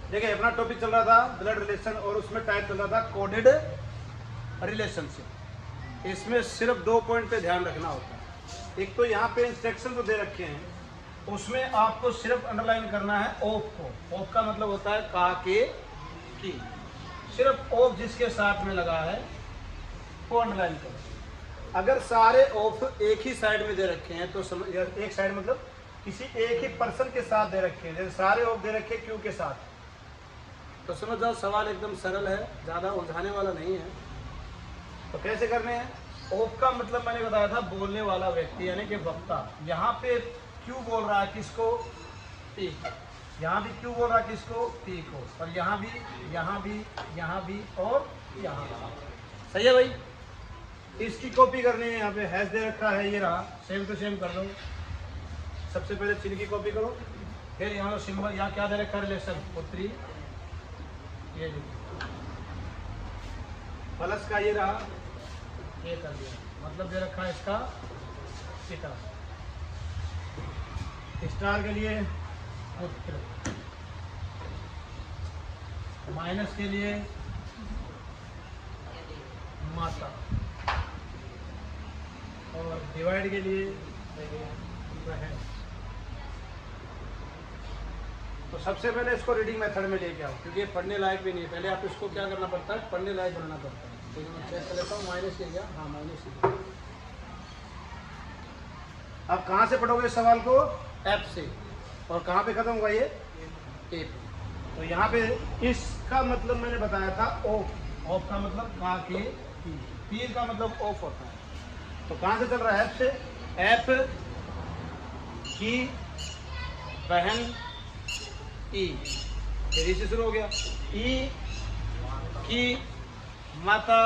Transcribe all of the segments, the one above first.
देखिए अपना टॉपिक चल रहा था ब्लड रिलेशन और उसमें टाइप चल रहा था कोडेड रिलेशनशिप। इसमें सिर्फ 2 पॉइंट पे ध्यान रखना होता है। एक तो यहाँ पे इंस्ट्रक्शन तो दे रखे हैं, उसमें आपको सिर्फ अंडरलाइन करना है ऑफ को। ऑफ का मतलब होता है का के की, सिर्फ ऑफ जिसके साथ में लगा है वो अंडरलाइन करो। अगर सारे ऑफ एक ही साइड में दे रखे हैं तो समझ, एक साइड मतलब किसी एक ही पर्सन के साथ दे रखे हैं, जैसे सारे ऑफ दे रखे क्यू के साथ, तो समझ जाओ सवाल एकदम सरल है, ज़्यादा उलझाने वाला नहीं है। तो कैसे करने हैं? ऑफ का मतलब मैंने बताया था बोलने वाला व्यक्ति यानी कि वक्ता। यहाँ पे क्यू बोल रहा है किसको? पी। यहाँ भी क्यू बोल रहा है किसको? पी को। और यहाँ भी, यहाँ भी, यहाँ भी और यहाँ। सही है भाई? इसकी कॉपी करनी है। यहाँ पे हैश दे रखा है, ये रहा, सेम टू सेम कर लो। सबसे पहले चिन्ह की कॉपी करो, फिर यहाँ सिंबल, यहाँ क्या दे रखा है? रिलेशन पुत्री, ये प्लस का ये रहा, ये कर दिया, मतलब दे रखा है इसका पिता। स्टार के लिए पुत्र, माइनस के लिए माता, और डिवाइड के लिए बहन। तो सबसे पहले इसको रीडिंग मेथड में लेके आओ, क्योंकि ये पढ़ने लायक भी नहीं है। पहले आप इसको क्या करना पड़ता है? पढ़ने लायक बनाना पड़ता है। तो मैं चेक कर लेता हूँ, माइनस किया गया, हाँ माइनस किया। अब कहाँ से पढ़ोगे इस सवाल को? एफ से। और कहाँ पे खत्म हुआ ये? ए पे। तो यहाँ पे इसका मतलब मैंने बताया था ऑफ। ऑफ का मतलब का के पी का मतलब ऑफ होता है। तो कहाँ से चल रहा है? एफ से। एफ की बहन ई, फिर से शुरू हो गया। ई की माता,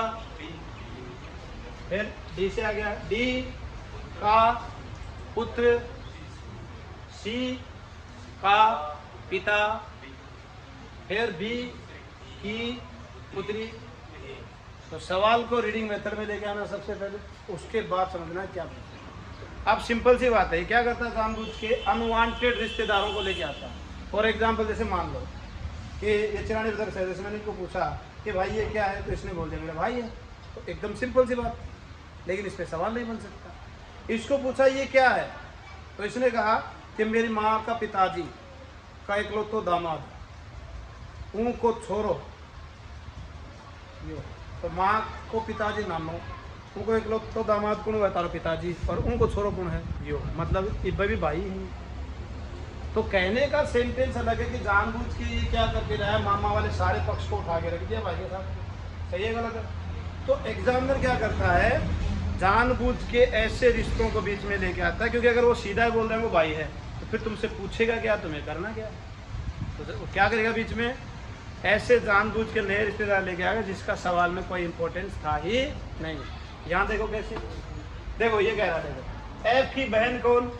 फिर डी से आ गया, डी का पुत्र, सी का पिता, फिर बी की पुत्री। तो सवाल को रीडिंग मेथड में लेके आना सबसे पहले, उसके बाद समझना क्या। अब सिंपल सी बात है, क्या करता है? जानबूझ के अनवांटेड रिश्तेदारों को लेके आता है। फॉर एग्जाम्पल जैसे मान लो कि ये चिरानी ब्रदर से, जैसे मैंने इनको पूछा कि भाई ये क्या है, तो इसने बोल दिया मेरा भाई है। तो एकदम सिंपल सी बात, लेकिन इस पर सवाल नहीं बन सकता। इसको पूछा ये क्या है, तो इसने कहा कि मेरी माँ का पिताजी का इकलौतो दामाद, उनको छोड़ो यो। तो माँ को पिताजी नामो, उनको इकलौतो दामाद कौन हुआ? तारो पिताजी। और उनको छोड़ो कौन है? यो, मतलब इब्बे भी भाई है। तो कहने का सेंटेंस अलग है कि जानबूझ के ये क्या करके रहा है, मामा वाले सारे पक्ष को उठा के रख दिया भाई के साथ। सही है गलत है? तो एग्जामिनर क्या करता है? जानबूझ के ऐसे रिश्तों को बीच में लेके आता है, क्योंकि अगर वो सीधा बोल रहे हैं वो भाई है, तो फिर तुमसे पूछेगा क्या, तुम्हें करना क्या। तो वो क्या करेगा? बीच में ऐसे जानबूझ के नए रिश्तेदार लेके आएगा जिसका सवाल में कोई इंपॉर्टेंस था ही नहीं। यहाँ देखो कैसे, देखो ये कह रहा है, देखो एफ की बहन कौन,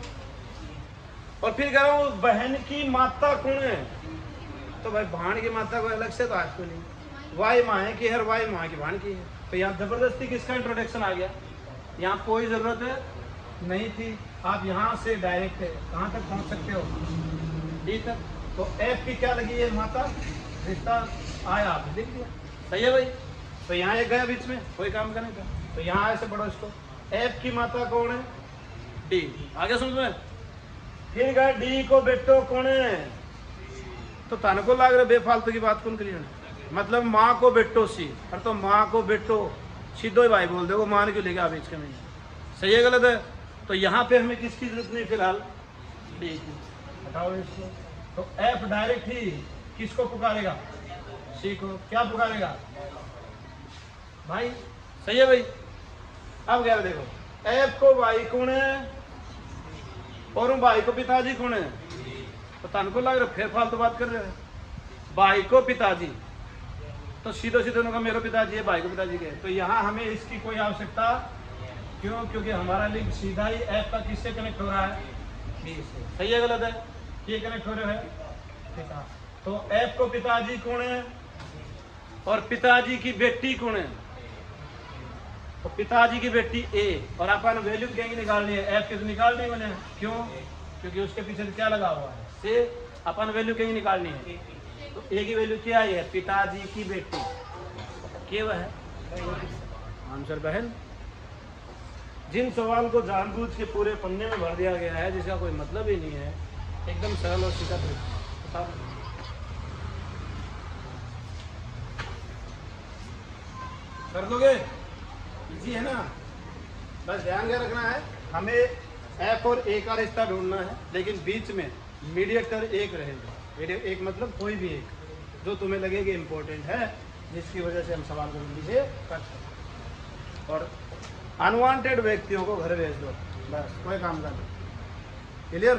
और फिर कह रहा हूँ बहन की माता कौन है। तो भाई भाण की माता को अलग से तो आज को नहीं, वाई माँ है कि हर वाई माँ की भाण की है। तो यहाँ जबरदस्ती किसका इंट्रोडक्शन आ गया? यहाँ कोई जरूरत नहीं थी, आप यहाँ से डायरेक्ट कहाँ तक पहुँच सकते हो? डी तक। तो एफ की क्या लगी है? माता। रिश्ता आया, आपने देख लिया। सही है भाई? तो यहाँ एक गया बीच में, कोई काम करने का। तो यहाँ ऐसे पढ़ो इसको, एफ की माता कौन है? डी। आगे समझ में? फिर गया डी को बेटो कौन है? तो तन को लाग रहा बेफालतू की बात कौन करी, मतलब माँ को बेटो सी, और तो माँ को बेटो सीधो ही भाई बोल दे, वो मान क्यों लेगा बीच में? सही है गलत है? तो यहाँ पे हमें किसकी जरूरत नहीं फिलहाल? डी की। हटाओ इसको। तो एफ डायरेक्ट ही किसको पुकारेगा? सी को। क्या पुकारेगा भाई? सही है भाई? अब क्या देखो, एफ को भाई कौन है और भाई को पिताजी कौन है? तो तन को लग रहा फिर फालतू बात कर रहे हैं। भाई को पिताजी, तो सीधो सीधे उनका मेरे पिताजी है, भाई को पिताजी के। तो यहाँ हमें इसकी कोई आवश्यकता क्यों? क्योंकि हमारा लिंक सीधा ही एफ का किससे कनेक्ट हो रहा है? बी से। सही है गलत है? ये कनेक्ट हो रहा है पिता। तो एफ को पिताजी कौन है और पिताजी की बेटी कौन है? तो पिताजी की बेटी ए, और अपन वैल्यू क्या निकालनी है? एफ की तो निकालनी है। क्यों? क्योंकि उसके पीछे क्या लगा हुआ है? से अपन वैल्यू कहीं निकालनी है तो ए की वैल्यू क्या है? पिताजी की बेटी, के वह है आंसर बहन। जिन सवाल को जानबूझ के पूरे पन्ने में भर दिया गया है जिसका कोई मतलब ही नहीं है, एकदम सरल और सीधा तरीका। कर दोगे? इजी है ना? बस ध्यान क्या रखना है, हमें एफ और ए का रिश्ता ढूंढना है, लेकिन बीच में मीडिएटर एक रहेगा। मीडिएटर एक मतलब कोई भी एक जो तुम्हें लगेगा इम्पोर्टेंट है, जिसकी वजह से हम सवाल को जल्दी से कर सकते। और अनवांटेड व्यक्तियों को घर भेज दो, बस कोई काम कर दो। क्लियर?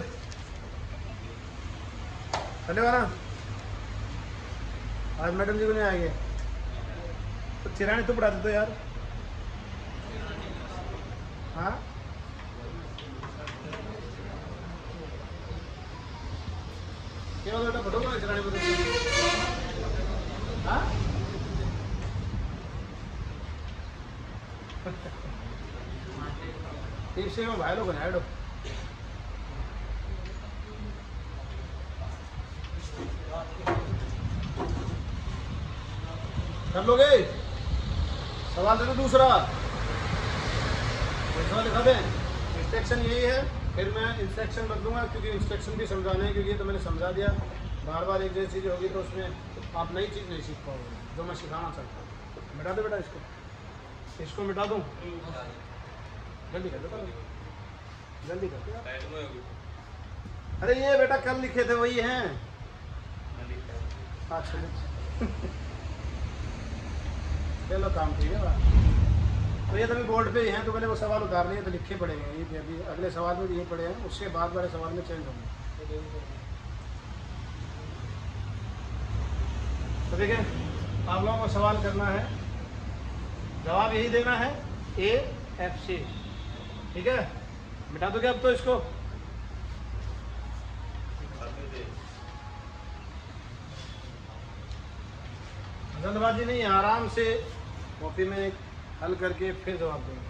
चलेगा ना? आज मैडम जी को नहीं आएंगे तो चिरानी तो पढ़ा दो यार। हाँ क्या बेटा पढ़ोगे चिरानी बता? हाँ तीसरे में भाई लोग बनाए दो। कर लोगे? सवाल दे दो दूसरा, सवाल लिखा दें। इंस्ट्रक्शन यही है, फिर मैं इंस्ट्रक्शन बदलूंगा क्योंकि इंस्ट्रक्शन भी समझाने हैं, क्योंकि ये तो मैंने समझा दिया। बार बार एक जैसी चीज़ होगी तो उसमें आप नई चीज़ नहीं सीख पाओगे जो मैं सिखाना चाहता हूँ। मिटा दो बेटा इसको मिटा दूँ? जल्दी कर दो, जल्दी कर दो। अरे ये बेटा कल लिखे थे वही हैं। अच्छा चलो काम ठीक है बात। तो ये तो अभी बोर्ड पे ही हैं, तो मैंने वो सवाल उतार लिए तो लिखे पड़ेंगे। ये अभी अगले सवाल में ये पड़े हैं, उसके बाद वाले सवाल में चेंज होंगे। तो देखिए आप लोगों को सवाल करना है, जवाब यही देना है AFC, ठीक है? मिटा दोगे अब तो इसको? जल्दबाजी नहीं, आराम से कॉपी में हल करके फिर जवाब देंगे।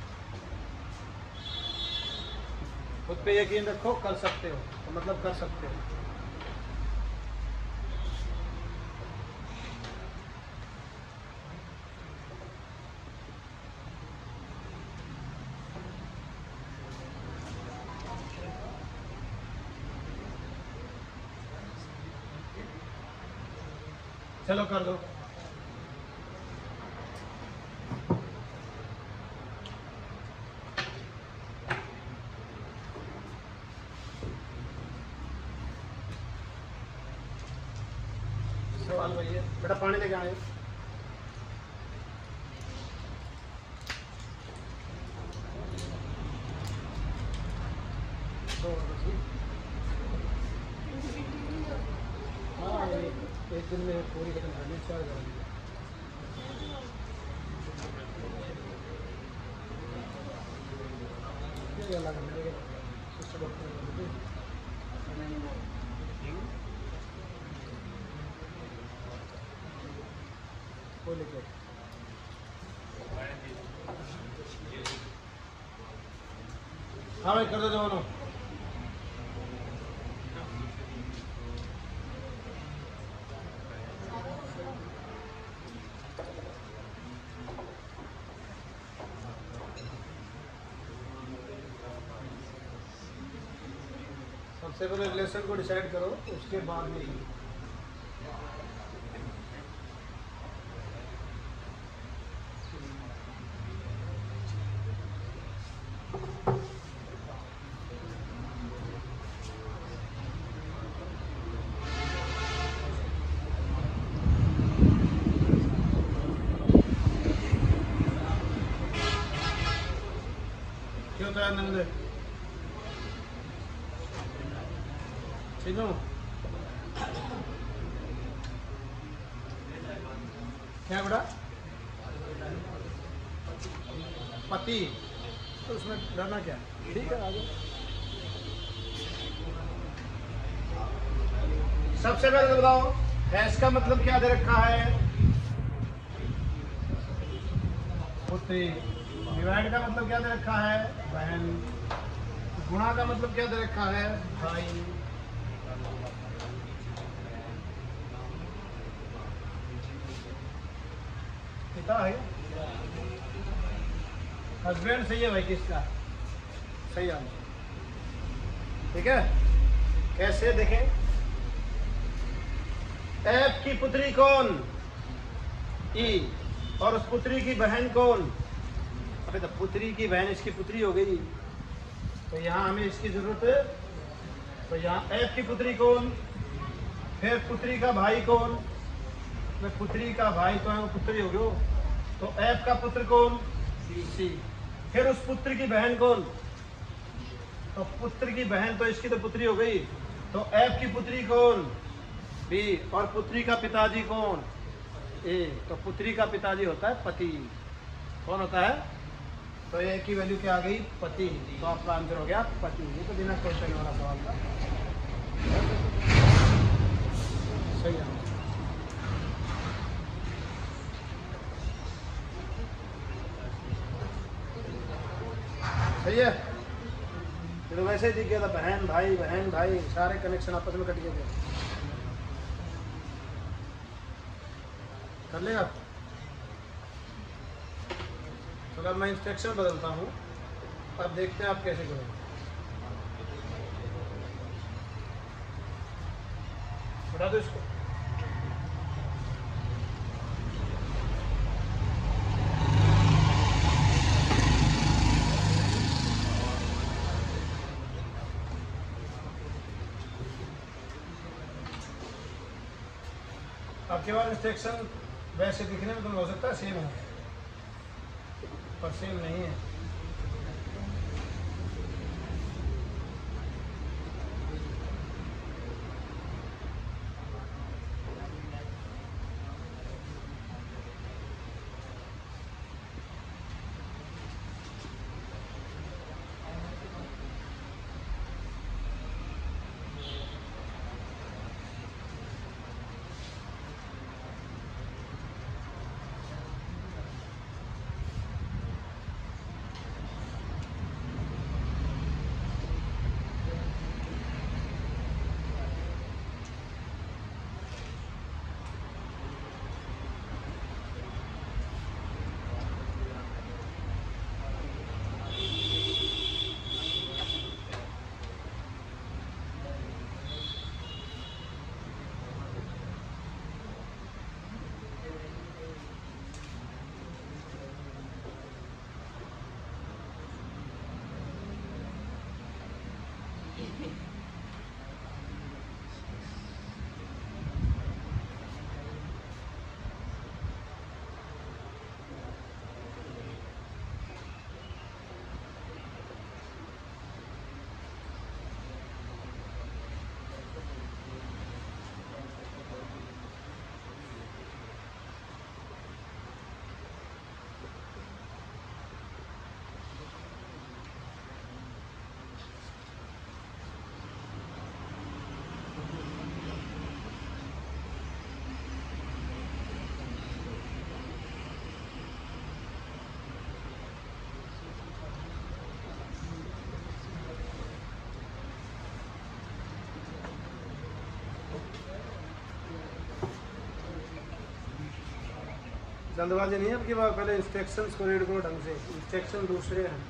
खुद पे यकीन रखो, कर सकते हो तो मतलब कर सकते हो। चलो कर दो। सवाल वही है बेटा, पानी लेके आए। हाँ एक दिन में पूरी खत्म करनी, 4 जाएगी। हाँ भाई कर दो दोनों। सबसे पहले रिलेशन को डिसाइड करो, उसके बाद में क्यों तो आनंद ठीक हो? क्या बेटा? पति, तो उसमें डरना क्या? ठीक है आगे। सबसे पहले तो बताओ भैंस का मतलब क्या दे रखा है? पुत्री। डिवाइड का मतलब क्या दे रखा है? बहन। गुणा का मतलब क्या दे रखा है? भाई। पिता है, हस्बैंड सही है भाई, किसका सही आंसर। ठीक है, कैसे देखें, ऐप की पुत्री कौन, ई, और उस पुत्री की बहन कौन। अबे तो पुत्री की बहन इसकी पुत्री हो गई, तो यहाँ हमें इसकी जरूरत है। तो यहाँ ऐप की पुत्री कौन, फिर पुत्री का भाई कौन, पुत्री का भाई तो है वो पुत्री हो गयो, तो ऐप का पुत्र कौन, सी। फिर उस पुत्र की बहन कौन, तो पुत्र की बहन तो इसकी तो पुत्री हो गई, तो ऐप की पुत्री कौन, बी, और पुत्री का पिताजी कौन, ए। तो पुत्री का पिताजी होता है पति। कौन होता है, तो ए की वैल्यू क्या आ गई, पति। तो आपका आंसर हो गया पति। ये तो बिना क्वेश्चन वाला सवाल था, सही है। सही है, फिर वैसे ही दिख गया था, बहन भाई सारे कनेक्शन आपस में कट गए थे। कर लेगा, तो अब मैं इंस्ट्रक्शन बदलता हूँ, अब देखते हैं आप कैसे करोगे। बता दो इसको। आपके पास इंस्ट्रक्शन वैसे दिखने में तो हो सकता है सेम है, पर सेम नहीं है। जल्दबाजी नहीं है आपकी बात, पहले इंस्ट्रक्शंस को रीड करो ढंग से, इंस्ट्रक्शन दूसरे हैं।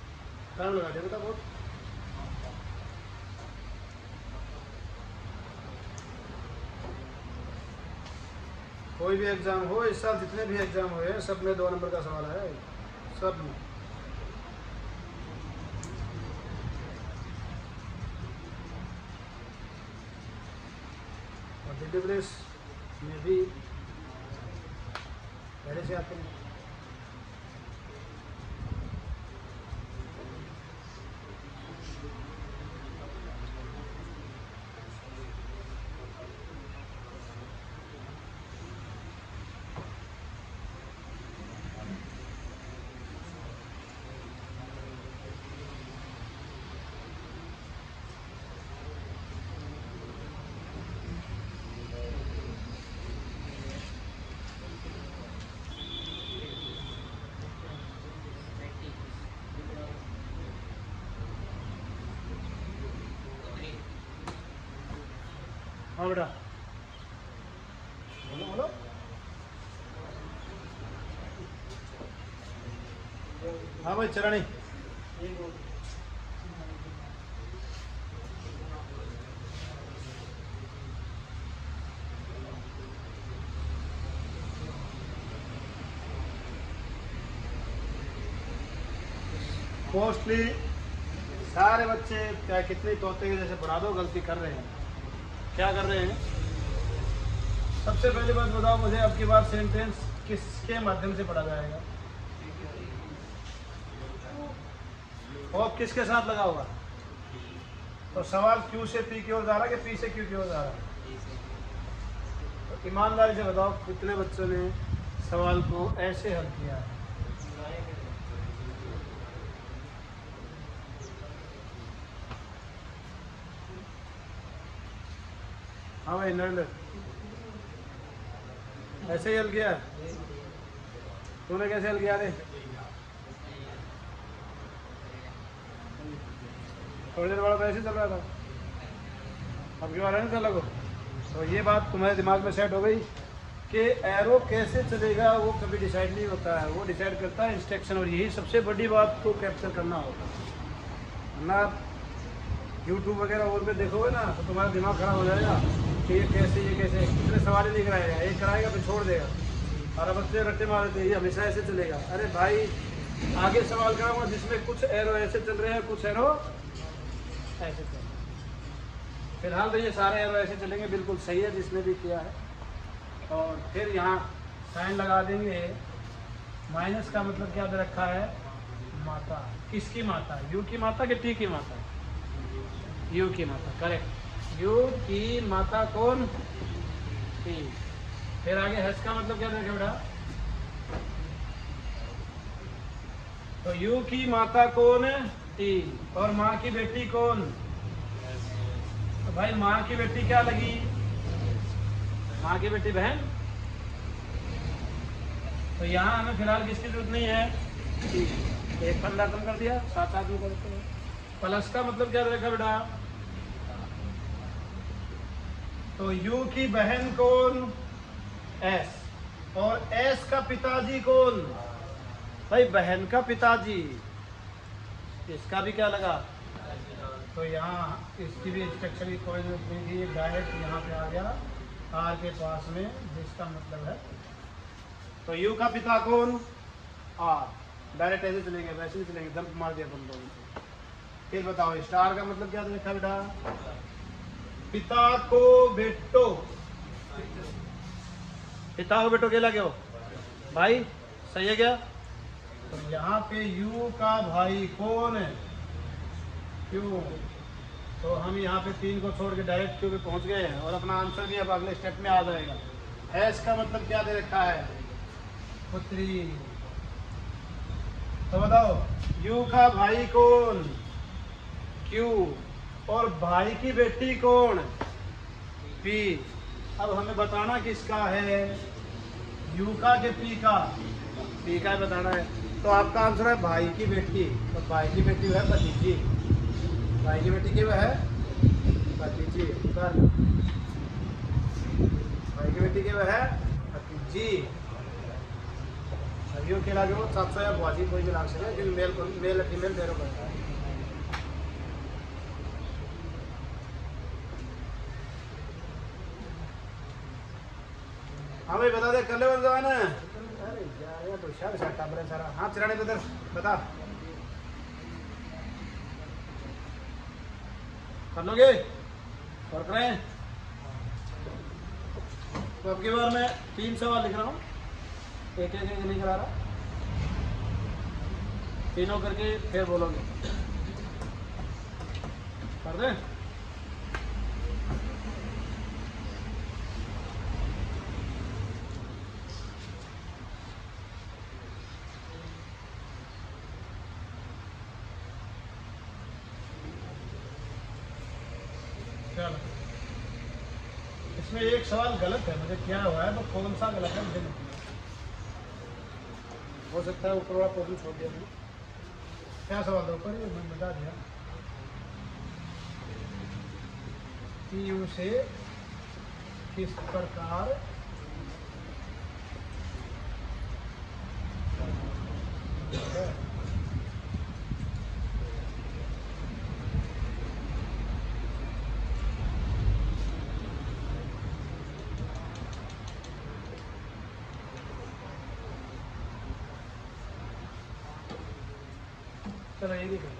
टाइम लगा दे बेटा बहुत। कोई भी एग्जाम हो, इस साल जितने भी एग्जाम हुए हैं सब में 2 नंबर का सवाल है, सब में। और दिल्ली पुलिस में भी पहले से आते हैं। हाँ बेटा, बोलो बोलो। हाँ भाई चरणी, मोस्टली सारे बच्चे क्या कितने तोते के जैसे पढ़ा दो, गलती कर रहे हैं। क्या कर रहे हैं? सबसे पहली बात बताओ मुझे, अब की बार सेंटेंस किसके माध्यम से पढ़ा जाएगा और किसके साथ लगा होगा? तो सवाल क्यू से पी की ओर जा रहा है कि पी से क्यू की ओर जा रहा है? तो ईमानदारी से बताओ कितने बच्चों ने सवाल को ऐसे हल किया है? हाँ भाई नरेंद्र, ऐसे ही हल किया? तूने कैसे हल किया रे? थोड़ी देर बाद ऐसे चल रहा था, अब की बार नहीं चला को। तो ये बात तुम्हारे दिमाग में सेट हो गई कि एरो कैसे चलेगा वो कभी डिसाइड नहीं होता है, वो डिसाइड करता है इंस्ट्रक्शन। और यही सबसे बड़ी बात को कैप्चर करना होगा, वरना यूट्यूब वगैरह और पे देखोगे ना तो तुम्हारा दिमाग खराब हो जाएगा कि ये कैसे कितने सवाल ही नहीं कराएगा, एक कराएगा फिर छोड़ देगा। और अब बच्चे रट्टे मार देते, ये हमेशा ऐसे चलेगा। अरे भाई आगे सवाल कराऊंगा जिसमें कुछ एरो ऐसे चल रहे हैं, कुछ एरो ऐसे चल रहे हैं। फिलहाल तो ये सारे एरो ऐसे चलेंगे, बिल्कुल सही है जिसने भी किया है। और फिर यहाँ साइन लगा देंगे। माइनस का मतलब क्या दे रखा है? माता। किसकी माता? यू की माता कि टी की माता? यू की माता, करेक्ट। यू की माता कौन? टी। फिर आगे हर्ष का मतलब क्या देखें बेटा? तो यू की माता कौन? टी। और माँ की बेटी कौन? तो भाई माँ की बेटी क्या लगी? माँ की बेटी बहन। तो यहाँ हमें फिलहाल किसकी जरूरत नहीं है? एक पल्ला कम कर दिया, 7 आदमी करते हैं। प्लस का मतलब क्या रखा बेटा? तो यू की बहन कौन? एस। और एस का पिताजी कौन? भाई बहन का पिताजी। इसका भी क्या लगा? तो यहाँ इसकी भी इंस्ट्रक्शन की कोई जरूरत नहीं थी, डायरेक्ट यहाँ पे आ गया आर के पास में, जिसका मतलब है तो यू का पिता कौन? आर। डायरेक्ट ऐसे चलेंगे, वैसे नहीं चलेंगे, दम मार दिया तुम लोगों को। फिर बताओ स्टार का मतलब क्या देखा बेटा? पिता को बेटो। पिता को बेटो केला क्यों भाई? सही है क्या? तो यहाँ पे यू का भाई कौन है? क्यों। तो हम यहाँ पे 3 को छोड़ के डायरेक्ट क्यू पे पहुँच गए हैं और अपना आंसर भी अब अगले स्टेप में आ जाएगा। एस का मतलब क्या दे रखा है? पुत्री। तो बताओ यू का भाई कौन? क्यू। और भाई की बेटी कौन? पी। अब हमें बताना किसका है? यू का के पी का? पी का बताना है। तो आपका आंसर है भाई की बेटी। तो भाई की बेटी है भतीजी। भाई की बेटी क्या है? भतीजी। भाई की बेटी क्या है? भतीजी। सभी के लागे वो 700 या बाजी कोई भी लाग सके, क्योंकि मेल फीमेल दोनों बनता है। हाँ भाई बता दे कर ले जवान है। अरे यार तो शायद साटा बड़े सारा हाँ चिराने बदल बता कर लोगे और करें। तो अब की बार मैं 3 सवाल लिख रहा हूँ, एक नहीं करा रहा, तीनों करके फिर बोलोगे। कर दे। चलो इसमें एक सवाल गलत है, मुझे क्या हुआ है, तो कौन सा गलत है मुझे नहीं, हो सकता है ऊपर वाला प्रॉब्लम छोड़ दिया मैंने। क्या सवाल था ऊपर मैंने बता दिया। पीयू से किस प्रकार चलो ये भी कर लो।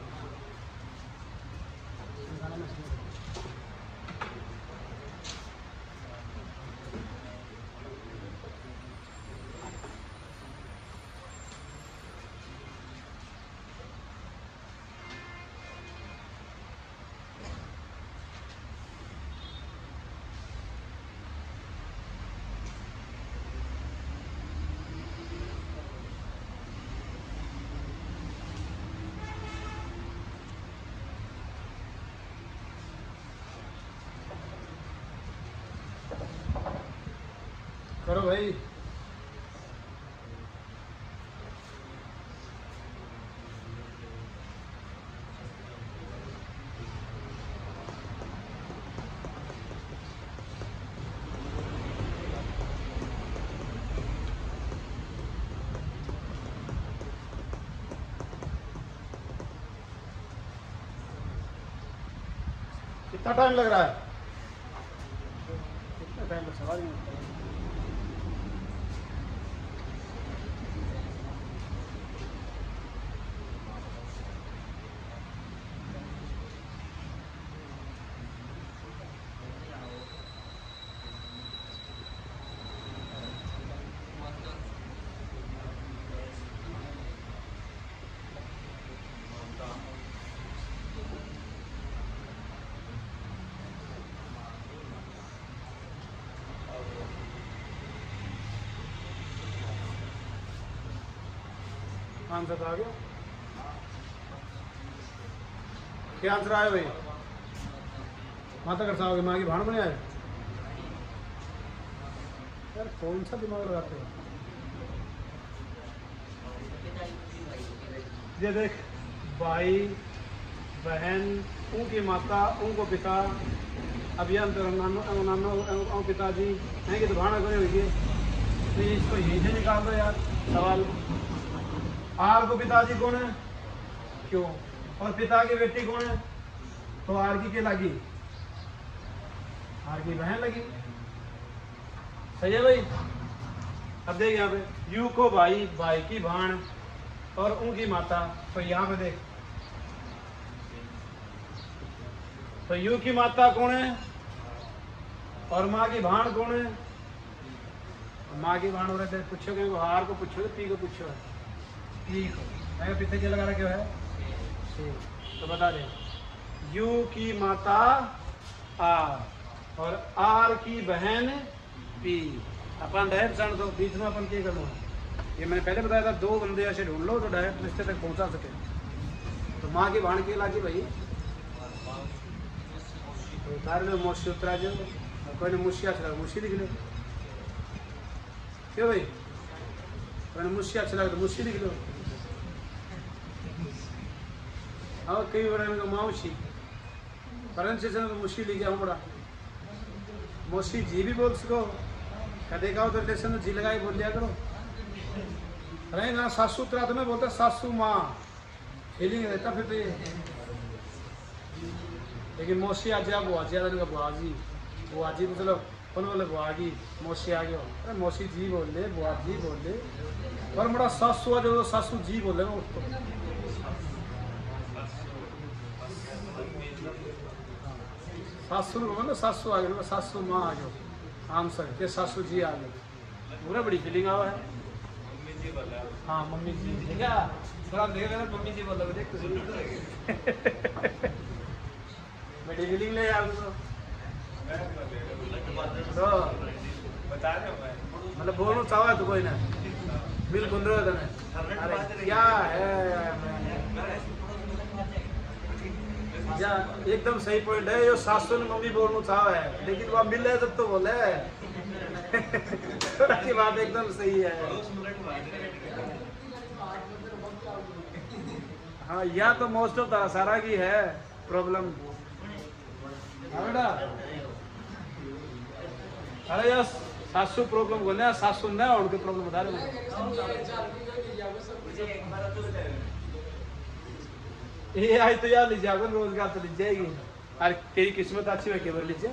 करो भाई। कितना टाइम लग रहा है? कितना टाइम लग सवाल नहीं। आंसर आ गया? क्या आंसर आया भाई? माता कर साहब माँ की भाण बने आए यार, कौन सा दिमाग लगाते हो? ये देख, भाई बहन उनकी माता उनको पिता अभियंता पिताजी हैं कि तो भाणा करे हुई है, तो इसको यहीं से निकाल दो यार। सवाल आर को पिताजी कौन है, क्यों, और पिता की बेटी कौन है, तो आर की क्या लगी, आर की बहन लगी। सही है भाई। अब देख यहाँ पे यू को भाई, भाई की भाण और उनकी माता, तो यहाँ पे देख तो यू की माता कौन है और माँ की भाण कौन है। माँ की भाण हो रहे थे, पूछो क्यों, हार को पूछो पी को पूछो ठीक है, पीछे क्या लगा रहा क्यों है तो बता दे। यू की माता आर और आर की बहन पी। अपन डायरेक्ट जान दो, बीच में अपन क्या करना, ये मैंने पहले बताया था, 2 बंदे ऐसे ढूंढ लो जो डायरेक्ट रिश्ते तक पहुंचा सके। तो माँ की भाण की लागी भाई, तो उतार लो मोशी उतरा जो, कोई ने मुशिया चला मुशी लिख लो, क्यों भाई, कोई ने मुशिया चला तो मुशी लिख लो। और कई बड़ा माउशी परन से तो मुशी लिख गया बड़ा मोशी जी भी बोल सको, कदे का तो रिलेशन में जी लगाई बोल दिया करो। अरे ना सासू उतरा तो मैं बोलता सासू माँ फीलिंग रहता फिर तो ये, लेकिन मोशी आज बुआ जी, बुआ जी तो चलो उन बोले बुआ जी मौसी आ गयो, अरे मौसी जी बोल ले, बुआ जी बोल ले, और बड़ा सासू आ जो सासू जी बोले उसको। सासू ना सासू आ गए, सासू माँ आ गयो आम सर के सासू जी आ गए, पूरा बड़ी फीलिंग आवा है। हाँ मम्मी जी देखा थोड़ा देख लेना, मम्मी जी बोल देख तो बड़ी फीलिंग ले यार तो बता रहे हो मतलब बोलना चाहा तो कोई ना बिल गुंदर है। अरे क्या है या एकदम सही पॉइंट है, यो सासू ने मम्मी बोलना चाहा है लेकिन वह मिल रहे जब तो बोले की बात एकदम सही है। हाँ या तो मोस्ट ऑफ सारा की है प्रॉब्लम। अरे यार सासू प्रॉब्लम बोले सासू ना उनके प्रॉब्लम बता रहे ये आई तो यार लीजिए अगर रोजगार तो लीजिए जाएगी। अरे तेरी किस्मत अच्छी है केवल लीजिए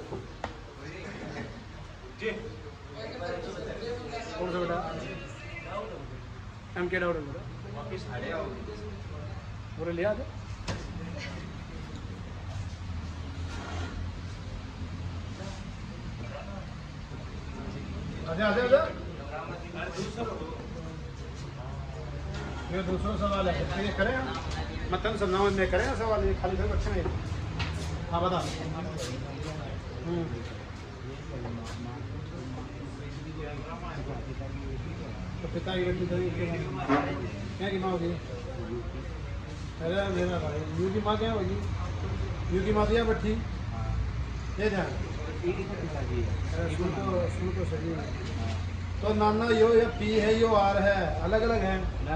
कौन सा बेटा एम के डाउट पूरे लिया था। आजा आजा आजा ये दूसरा सवाल है तो ये करें मतलब समझाओ में करें सवाल ये खाली फिर अच्छा नहीं। हाँ बता तो पिता की बेटी क्या की माँ होगी? अरे मेरा भाई यू की माँ क्या होगी? यू की माँ दिया बट्टी ये ध्यान सुन तो सही है। तो नाना यो या पी है यो आर है अलग अलग है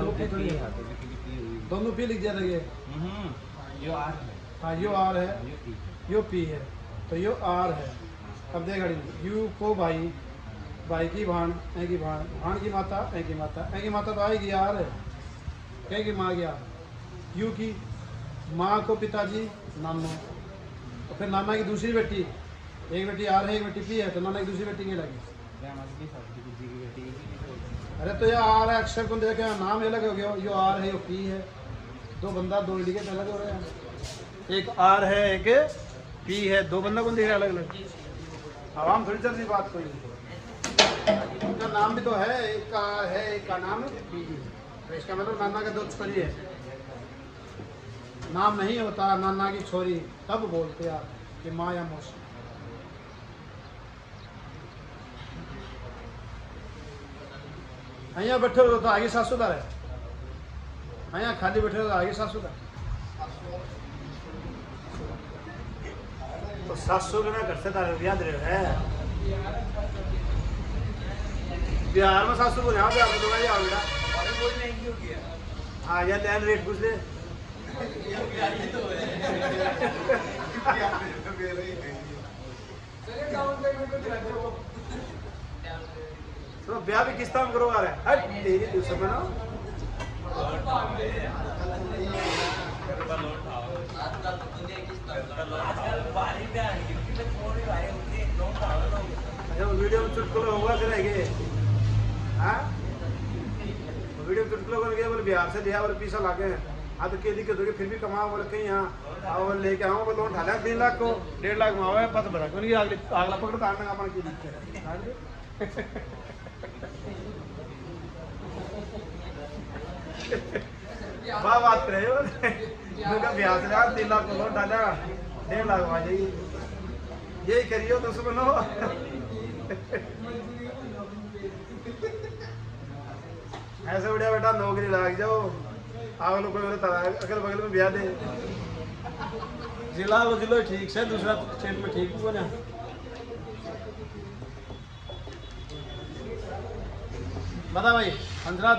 दोनों पी लिख दिया था ये यो आर है। हाँ यो आर है यो पी है तो यो आर है। अब देख यू को भाई भाई की भाण ए की भाण भाण की माता ए की माता ए की माता तो आएगी यार है क्या की माँ गया यू की माँ को पिताजी नानो तो फिर नाना की दूसरी बेटी एक बेटी आर है एक बेटी पी है तो नाना की दूसरी बेटी क्या लगी? अरे तो यह आर है अक्षर को देखे नाम अलग हो गया यो आर है यो पी है दो बंदा दो इंडिकेट अलग हो रहे हैं एक आर है एक पी है दो बंदा कौन दिख रहा है अलग अलग आवाम थोड़ी चल रही बात कोई उनका नाम भी तो है एक का है एक का नाम है पी तो इसका मतलब नाना का दो छोरी है नाम नहीं होता नाना की छोरी तब बोलते आप कि माँ या मौसी। અહીંયા बैठे हो तो आगे सासूदार है અહીંયા खाली बैठे हो तो आगे सासूदार तो सासू के ना घर से तारे याद रहे है बिहार में सासू को यहाँ पे आपको तो भाई बेटा हाँ यार लैंड रेट पूछ ले तो ब्याह भी किस तरह करवा रहा है हट तेरी दिवस में ना वीडियो में चुटकुला होगा करेंगे हाँ वीडियो में चुटकुला कर गया बोले बिहार से लिया बोले पैसा लागे हाँ तो के दिक्कत होगी फिर भी कमाओ बोले कहीं यहाँ और लेके आओ बोले लोन ढाला 3 लाख को 1.5 लाख में आओ पता बड़ा क्योंकि अगला पकड़ काटना अपन की दिक्कत वाह बात करे बिहार से 3 लाख को लोन डाला 1.5 लाख आ जाएगी यही करियो तो सुनो ऐसे बढ़िया बेटा नौकरी लग जाओ आप लोग अगल बगल में ब्याह दे जिला वो जिलो ठीक से दूसरा स्टेट में ठीक हुआ ना बता भाई हंसराज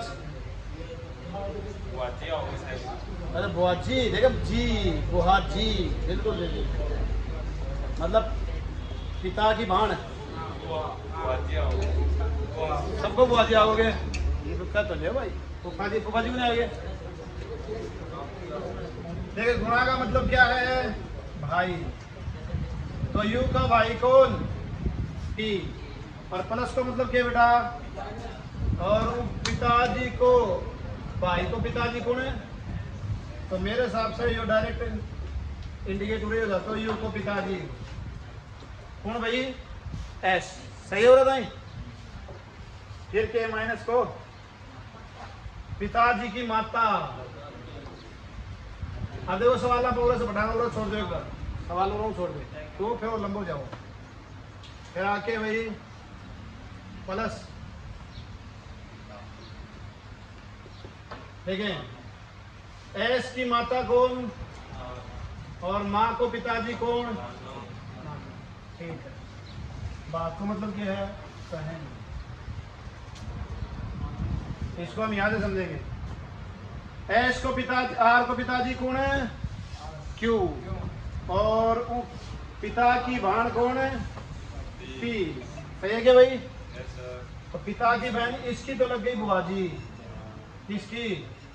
अरे बुआ जी देखो जी बुआ जी बिल्कुल बिल्कुल मतलब पिता की भाण सबको बुआ जी आओगे ये रुका तो ले भाई फूफा जी भी नहीं आगे देखिए गुणा का मतलब क्या है भाई तो यू का भाई कौन पी, और प्लस का मतलब क्या बेटा, और पिताजी को, भाई को पिताजी कौन है, तो मेरे हिसाब से ये डायरेक्ट इंडिकेट हो रही तो यू को पिताजी कौन भाई, एस, सही हो रहा था। फिर के माइनस को पिताजी की माता। अब देखो सवाल आप से बढ़ाना वाला छोड़ दो, एक बार सवाल हो रहा हूँ छोड़ दो, तो फिर वो लंबो जाओ, फिर आके भाई प्लस, ठीक है, एस की माता कौन और माँ को पिताजी कौन, ठीक है। बात को मतलब क्या है, कहें इसको हम याद से समझेंगे। एस को पिताजी, आर को पिताजी कौन है, क्यू, और पिता की बहन कौन है, पी, सही है क्या भाई। तो पिता की बहन इसकी तो लग गई बुआ जी, किसकी,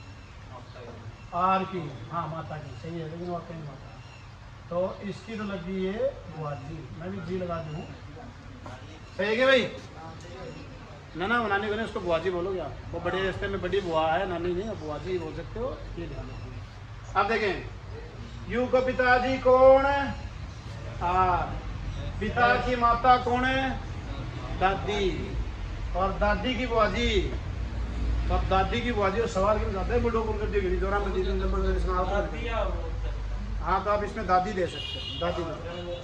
आर की, हाँ माता की, सही है, लेकिन वाकई माता, तो इसकी तो लग गई है बुआ जी, मैं भी जी लगा दूँ, सही है क्या भाई। ना ना नानी को नहीं, उसको बुआ जी बोलोगे आप, वो बड़े रिश्ते में बड़ी बुआ है, नानी नहीं, बुआ जी बोल सकते हो, ये ध्यान रखिए। अब देखें, यू को पिताजी कौन है, आर, पिता की माता कौन है, दादी, और दादी की बुआ जी, तो अब दादी की बुआ जी, और सवाल क्यों जाते हैं बुढ़ो को कर दी जोरा में दी नंबर, हाँ तो आप इसमें दादी दे सकते हैं, दादी दे।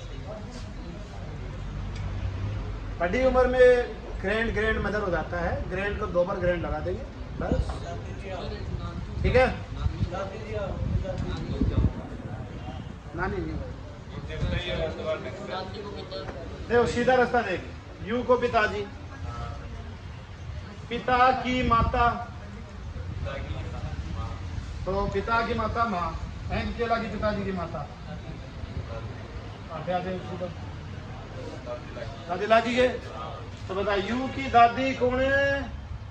बड़ी उम्र में ग्रैंड ग्रैंड मदर हो जाता है, ग्रैंड को 2 बार ग्रैंड लगा देंगे बस, ठीक है। नानी नहीं, देखो सीधा रास्ता देख, यू को पिताजी, पिता की माता, तो पिता की माता माँ, एन के लगी पिताजी की माता, दादी लादी के, तो बता यू की दादी कौन है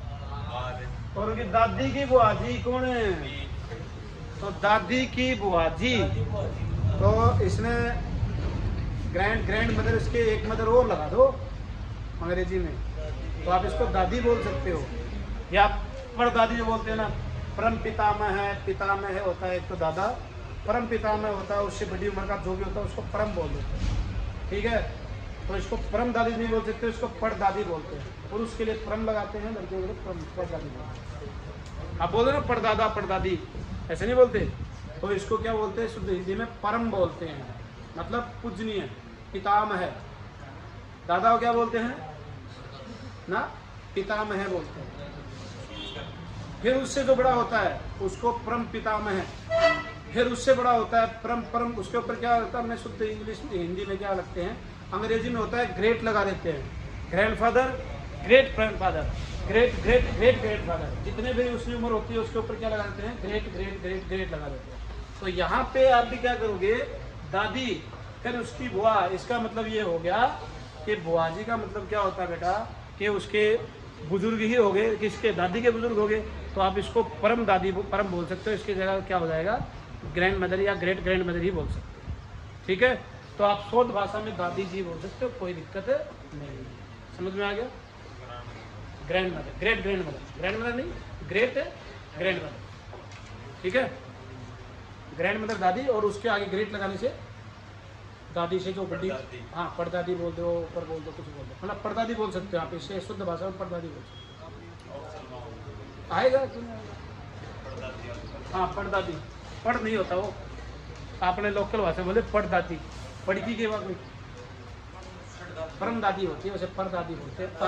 और उनकी दादी की बुआ जी कौन है, तो दादी की बुआ जी, तो इसमें ग्रैंड ग्रैंड मदर, इसके एक मदर और लगा दो अंग्रेजी में, तो आप इसको दादी बोल सकते हो, या परदादी जो बोलते हैं ना, परम पितामह है, पितामह है होता है एक तो दादा, परम पितामह होता है उससे बड़ी उम्र का जो भी होता है उसको परम बोल देते हैं, ठीक है। तो इसको परम दादी नहीं बोल सकते, इसको परदादी बोलते हैं, पुरुष के लिए परम लगाते हैं, लड़कियों के लिए परदादी बोलते हैं। आप बोल रहे ना परदादा परदादी, ऐसे नहीं बोलते, तो इसको क्या बोलते हैं, शुद्ध हिंदी में परम बोलते हैं, मतलब पूजनीय, पितामह है, दादा को क्या बोलते हैं ना, पितामह बोलते हैं। फिर उससे जो बड़ा होता है उसको परम पितामह, फिर उससे बड़ा होता है परम परम, उसके ऊपर क्या होता है, हमने शुद्ध इंग्लिश हिंदी में क्या लगते हैं, अंग्रेजी में होता है ग्रेट लगा देते हैं, grandfather, great grandfather, great great great great father, जितने भी उसकी उम्र होती है उसके ऊपर क्या लगा देते हैं, ग्रेट ग्रेट ग्रेट ग्रेट लगा देते हैं। तो यहाँ पे आप भी क्या करोगे, दादी, फिर उसकी बुआ, इसका मतलब ये हो गया कि बुआ जी का मतलब क्या होता है बेटा, कि उसके बुजुर्ग ही हो गए, किसके, दादी के बुजुर्ग हो गए, तो आप इसको परम दादी परम बोल सकते हो, इसकी जगह क्या हो जाएगा, ग्रैंड मदर या ग्रेट ग्रैंड मदर ही बोल सकते हो, ठीक है। तो आप शुद्ध भाषा में दादी जी बोल सकते हो, कोई दिक्कत नहीं, समझ में आ गया। Grand mother, great grand mother, grand mother नहीं, ग्रेट ग्रैंड मदर, ठीक है। ग्रैंड मदर दादी, और उसके आगे ग्रेट लगाने से दादी से जो बड़ी, हाँ परदादी बोल दो, ऊपर बोल दो, कुछ बोल दो, मतलब परदादी बोल सकते हो आप, इससे शुद्ध भाषा में परदादी बोल सकते हो, आएगा क्यों नहीं आएगा, हाँ परदादी, पढ़ नहीं होता वो, आपने लोकल भाषा बोले परदादी, पड़की के बाद परम दादी होती है, वैसे परदादी बोलते हैं,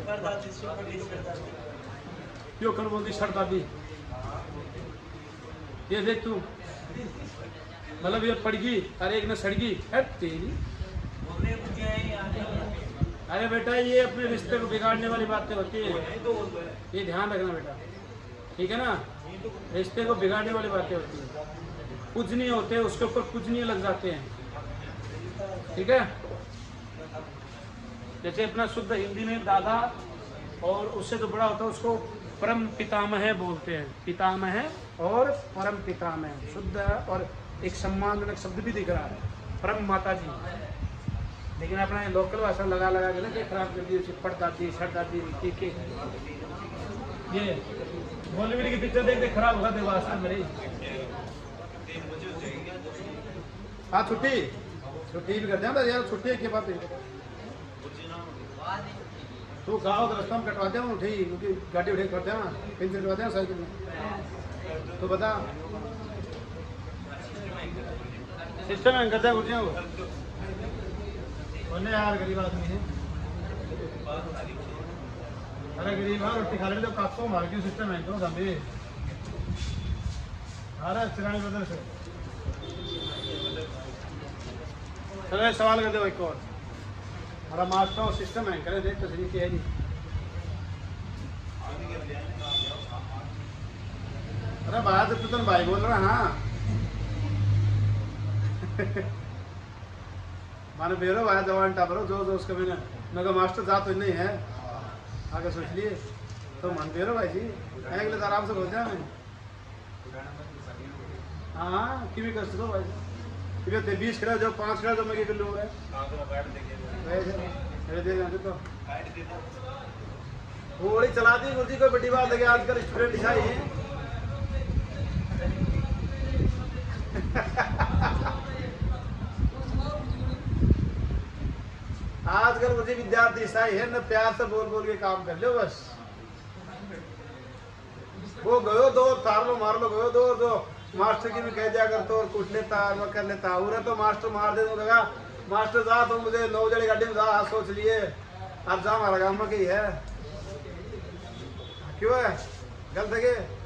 क्यों कौन बोलती सरदादी, ये देख तू, मतलब ये पड़गी, अरे एक ने सड़गी है तेरी, अरे बेटा ये अपने रिश्ते को बिगाड़ने वाली बातें होती है, ये ध्यान रखना बेटा, ठीक है ना, रिश्ते को बिगाड़ने वाली बातें होती है, पूजनीय होते हैं उसके ऊपर पूजनीय लग जाते हैं, ठीक है। जैसे अपना शुद्ध हिंदी में दादा, और उससे जो बड़ा होता है उसको परम पितामह बोलते हैं, पितामह और परम पितामह शुद्ध, और एक सम्मानजनक शब्द भी दिख रहा है, परम माता जी, लेकिन अपना लोकल भाषा लगा लगा के ना कि खराब कर दी, चिपट दादी छट दादी के ये बॉलीवुड की पिक्चर देख देख खराब होगा देवास में मेरी। हाँ छुट्टी छुट्टी भी कर दिया यार, छुट्टी के बाद तू गाँव तो रास्ता में कटवा दे उठी, क्योंकि गाड़ी उठे कर देना पेंसिल करवा देना साइकिल में। तो बता सिस्टम है कर दिया कुर्सियाँ को बोले यार गरीब आदमी है। अरे गरीब है रोटी खा ले तो काको मार के सिस्टम है तो दबे। अरे चिरानी बदल से चलो सवाल कर दो एक और। हमारा मास्टर सिस्टम है करे देख तस्वीर की है नहीं। अरे बात तो तुम भाई बोल रहा है। हाँ माने बेरो भाई जवान टापरो जो जो उसका मैंने मगर मास्टर जात तो नहीं है आगे सोच लिए तो मन बेरो भाई जी अगले तो आराम से बोल जाए मैं। हाँ कि भी कर सको भाई कि 20 खड़ा जो 5 खड़ा जो मैं कर लूँगा तो थोड़ी चला दी गुरुजी कोई बड़ी बात है आजकल स्टूडेंट दिखाई आजकल मुझे विद्यार्थी ईसाई है न प्यार से बोल बोल के काम कर लो बस। वो गयो दो तार लो मार लो गयो दो जो मास्टर की भी कह दिया कर तो और कुछ लेता मैं कर लेता उरे तो मास्टर मार दे दूंगा मास्टर जा तो मुझे 9 जड़ी गाड़ी में जा सोच लिए अब जा हमारा काम में कही है क्यों है गलत है